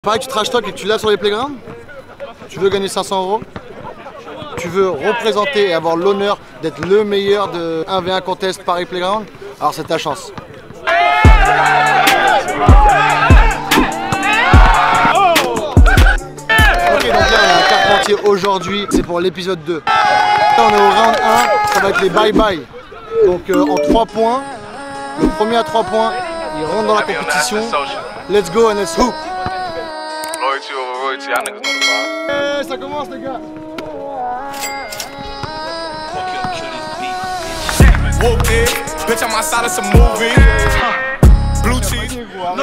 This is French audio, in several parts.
Pareil, tu trash talk et que tu l'as sur les playgrounds. Tu veux gagner 500 €. Tu veux représenter et avoir l'honneur d'être le meilleur de 1v1 contest Paris Playground. Alors c'est ta chance. Ok, donc là on a un Carpentier aujourd'hui, c'est pour l'épisode 2. Là on est au round 1, ça va être les bye-bye. Donc en 3 points, le premier à 3 points, il rentre dans la compétition. Let's go and let's hoop. Loyalty over royalty, y'all niggas know the vibe. Hey, ça commence les gars. Whooped it, bitch, I'm outside of some movie. Blue cheese.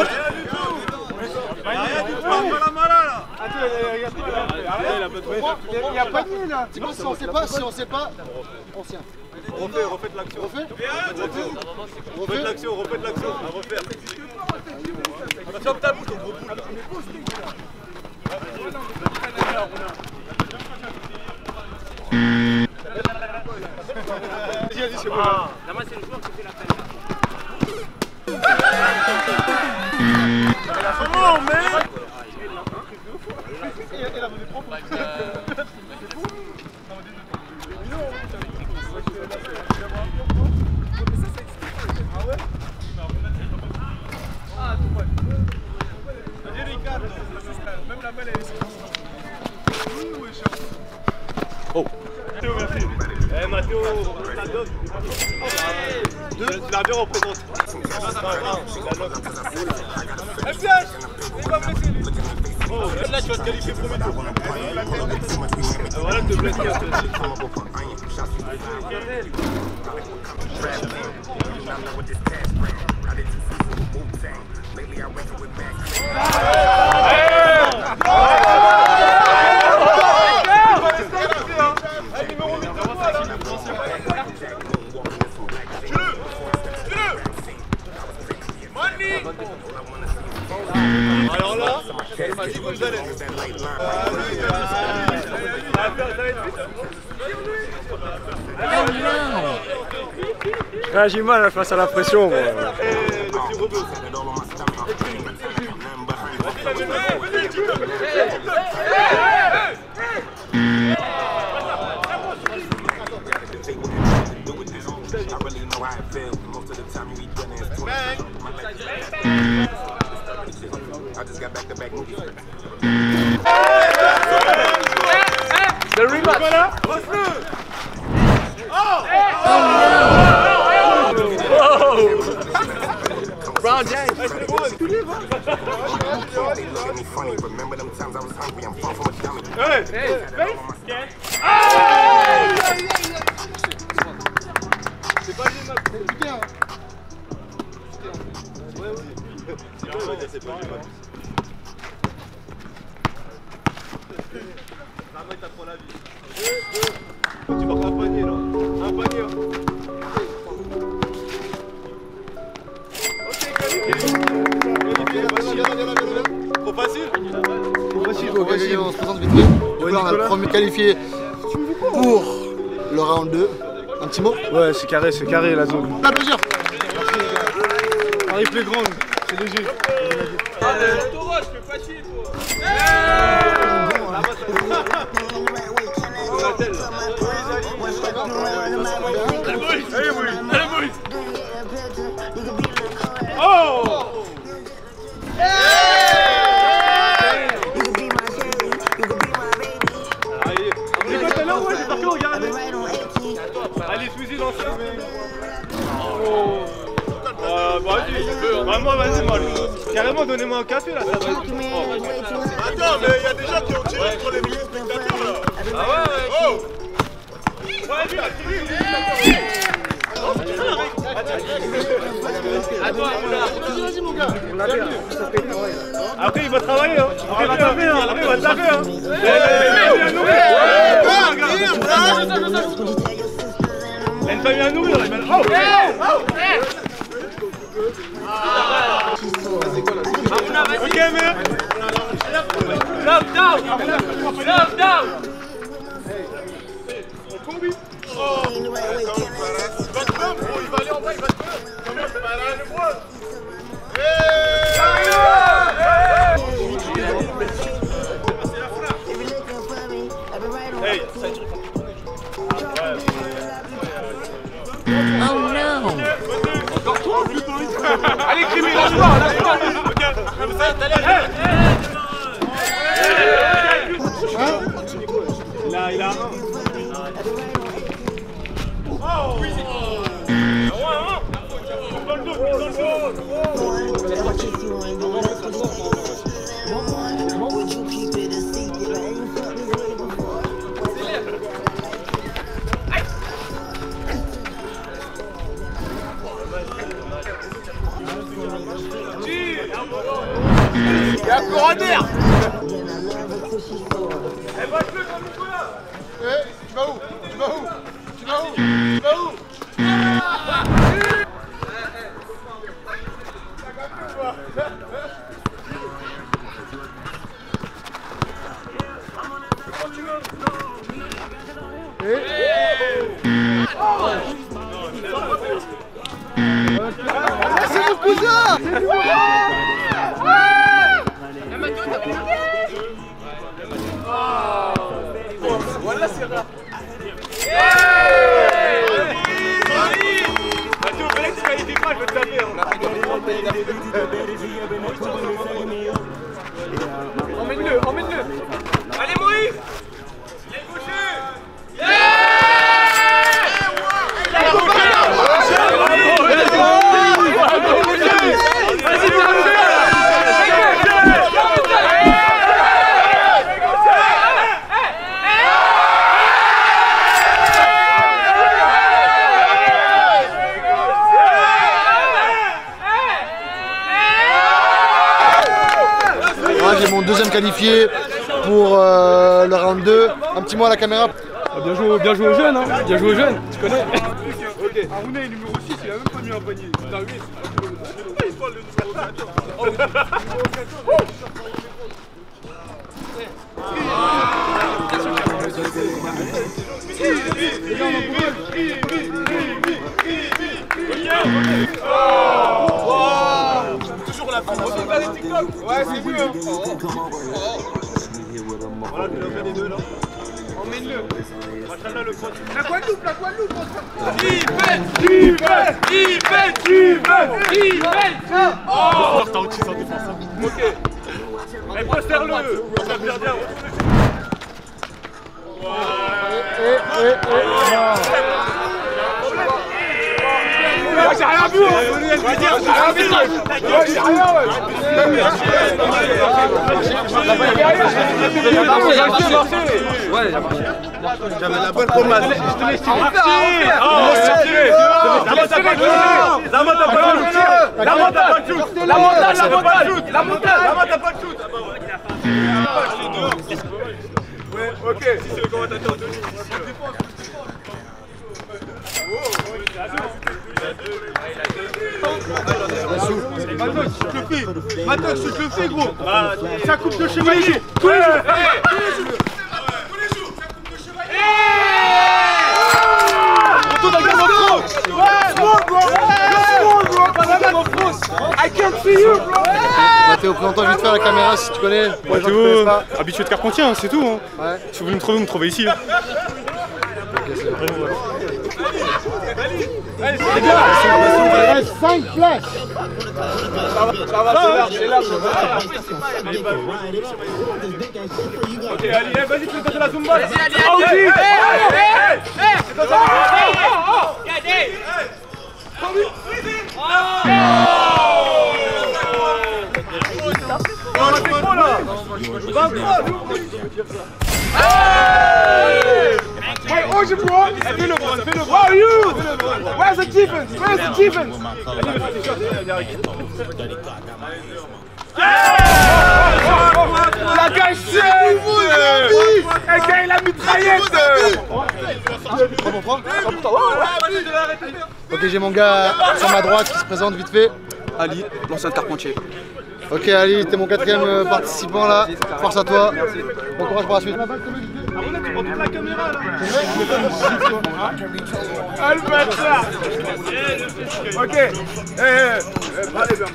Il n'y a pas de nid là. Si on sait pas, on tient. Refaites l'action. Refaites l'action, à refaire. Ferme ta bouche, ton gros boule. Vas-y, c'est bon. La main, c'est le joueur qui fait la peine. Comment, mec? Elle a voulu prendre. Oh! Merci. Eh Mathéo, ça donne. Tu l'as bien représenté. FCH! Il va me laisser lui. Oh, là tu vas te qualifier premier tour. Voilà, te blesse bien. Alors là, vas-y Gonzalez. Je réagis mal face à la pression. Moi. The rematch. Voilà. Brown James. Hey. C'est pas bien. C'est pas bien. T'as trop la vie. Tu marques un panier là. Un panier. Ok, qualifié. Trop facile. On se présente vite fait. Donc là on a le premier qualifié pour le round 2. Un petit mot? Ouais, c'est carré la zone. La plaisir. Paris Playground, c'est léger. Toro, je fais facile toi. Oh! Allez, fusil dans le vas-y, moi. Carrément, donnez-moi un café là, ça va être. Attends, mais il y a des gens qui ont tiré contre les spectateurs là. Ah ouais, Oh! Ouais, lui, Vas-y mon gars. après, il va travailler, hein. Après, il va taper, hein. Après, il va taper, hein. Il a une famille à nourrir, il a une famille à nourrir. Ok, mais. Love down! Love down! Il va te faire, bro, il va aller en bas, il va te faire. Il va le bois. Allez, Crémy, lâche-toi, lâche-toi. Il a. Dans le dos. Il y a encore un air. Eh, batte-le comme Nicolas. Eh, tu vas où? C'est mon cousin! Voilà, c'est rare. Mathieu, il fallait que tu qualifies pas, je vais te taper. Emmène-le. Allez, Moïse. Les gauchers. J'ai mon deuxième qualifié pour le round 2. Un petit mot à la caméra. Bien joué aux jeunes, hein. Bien joué aux jeunes, tu connais. Ok, Arounais, numéro 6, il a même pas mis un panier. T'as 8. Il parle le numéro 4. Toujours la fin. On regarde les TikTok. Ouais, c'est mieux. Voilà, tu l'as fait les deux là. Emmène-le. Machallah le cross. La Guadeloupe. Oh, t'as outil sans défense. Ok. Allez, poster-le. On va faire bien. J'ai rien vu. J'avais la bonne commande. Je te laisse tirer. Ouais, ok. Si c'est le commentateur de nous. Matos, je te le fais, gros. Ça coupe de chevalier. Tous les jours. I can't see you, bro. Mathéo, présente-toi vite fait à la caméra si tu connais. Mathéo, habitué de Carpentier, hein, c'est tout. Hein. Ouais. Si vous voulez me trouver, vous me trouvez ici. Hein. Les gars, il reste 5 places. Ça va, c'est large. Ok, allez, vas-y, tu fais de la Zumba. Vas-y, allez. Hey, Oji, bro! Fais-le, bro! Where are you? Where's the defense? Where's the defense? La gâchette! Elle gagne la mitraillette! Ok, j'ai mon gars sur ma droite qui se présente vite fait. Ali, l'ancien Carpentier. Ok Ali, t'es mon 4e participant là. Force à toi. Bon courage pour la suite. Tu prends toute la caméra là. Ah le bâtard. Ok. Allez bien.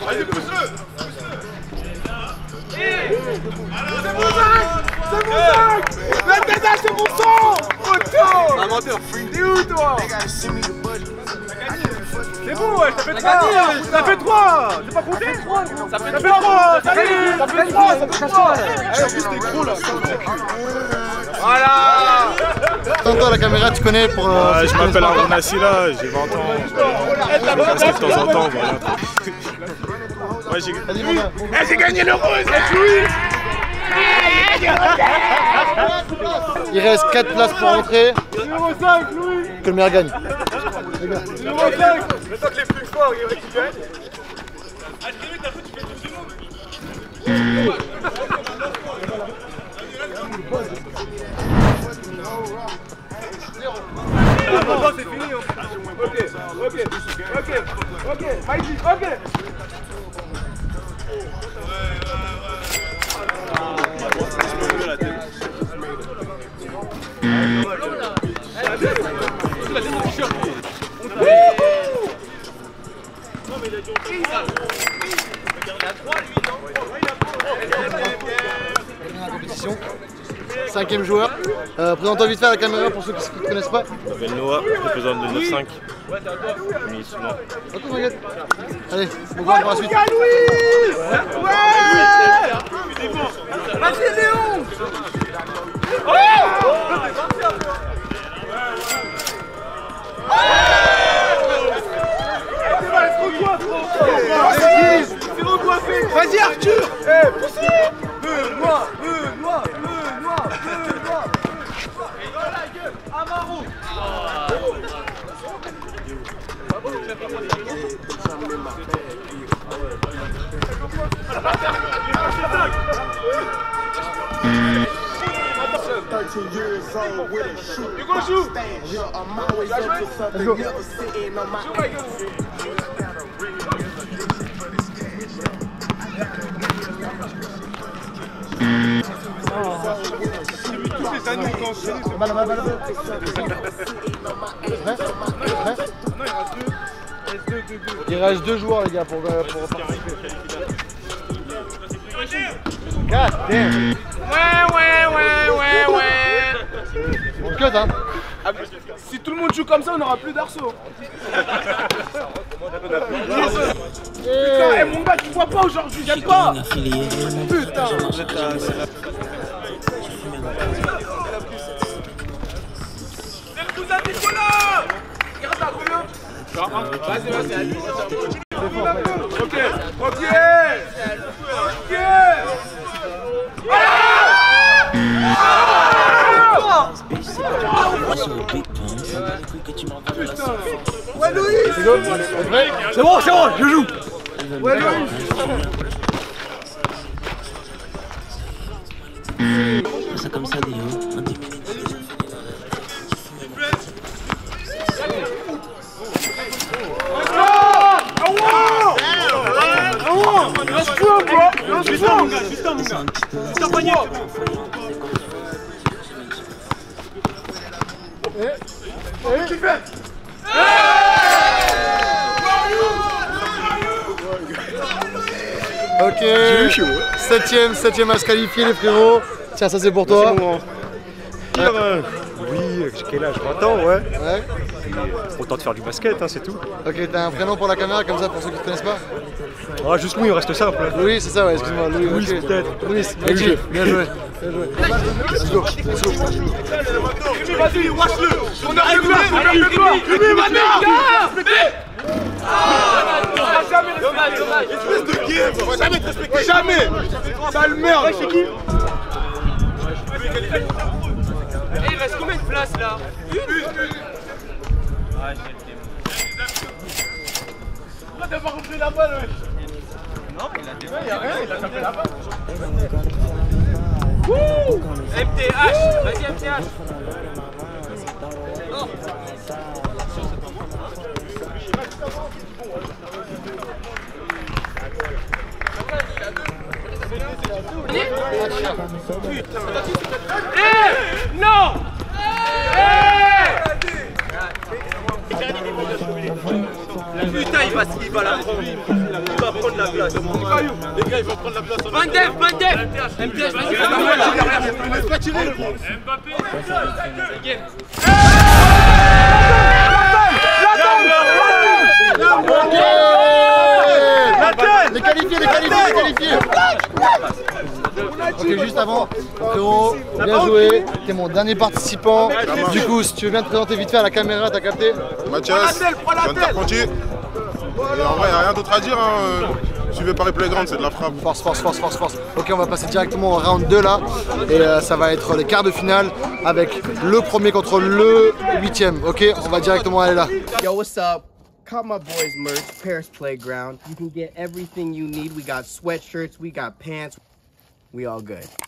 C'est mon sac. La tête c'est mon sang. Auto. Un menteur. T'es où toi? C'est bon, ouais, ça fait 3. Ça fait 3. C'est pas compté. Ça fait 3. Ça fait 3. T'es gros là. Voilà. Toi, la caméra, tu connais pour... je m'appelle Arnaud Nassila, j'ai 20 ans. Je reste de temps en temps, voilà. Ouais, J'ai gagné l'euro, c'est Louis. Il reste 4 places pour rentrer. Numéro 5, Louis. Que le meilleur gagne. Numéro 5. Le temps que les plus forts ils récupèrent. C'est fini. Ok. Maïdi, ok. Cinquième joueur. Présente-toi vite fait à la caméra pour ceux qui ne connaissent pas. Je m'appelle Noah, je représente le 9-5. Attends, t'inquiète. Allez, bon courage pour la suite. Vas-y Léon. Vas-y Arthur. Moi. Amaro. You go shoot. Il reste 2 joueurs les gars pour participer. 4, on cut hein. Si tout le monde joue comme ça, on n'aura plus d'arceaux. Putain, mon gars, tu vois pas aujourd'hui, j'aime pas. Putain. C'est le cousin Nicolas. Il reste à combien? Vas-y, allez. Ok. Ouais Louis. C'est bon, je joue. Ouais Louis. C'est comme ça, Léo. Ok, 7ème à se qualifier les frérots. Tiens, ça c'est pour toi. Oui, j'ai quel âge? 20 ans, ouais. Ouais. Autant de faire du basket, hein, c'est tout. Ok, t'as un prénom pour la caméra comme ça pour ceux qui ne te connaissent pas? Ah, juste Louis, on reste simple. Louis, c'est ça, ouais, excuse-moi. Louis, okay. Peut-être. Louis, ok, bien joué. Let's go. Vas-y, watch-le. On a réglé. Dommage. Espèce de game. On va jamais te respecter. Jamais. Sale merde. C'est qui? Il reste combien de places là? Pourquoi t'as pas repris la balle? Non, il a défendu. Il a tapé la balle. MTH. Vas-y, MTH. Oh. Non. Putain, il va la prendre. Il va prendre la place. Les gars, ils vont prendre la place. Bandef. MTH, vas-y. Laisse pas tirer. Mbappé. La qualifié, les qualifiés. Ok, juste avant, frérot, bien joué. T'es mon dernier participant. Du coup, si tu veux bien te présenter vite fait à la caméra, t'as capté? Mathias, John Carpentier. Et en vrai, il n'y a rien d'autre à dire. Hein. Suivez Paris Playground, c'est de la frappe. Force. Ok, on va passer directement au round 2 là. Et ça va être les quarts de finale avec le premier contre le 8e. Ok, on va directement aller là. Yo, what's up? Cop my boys merch, Paris Playground. You can get everything you need. We got sweatshirts, we got pants. We all good.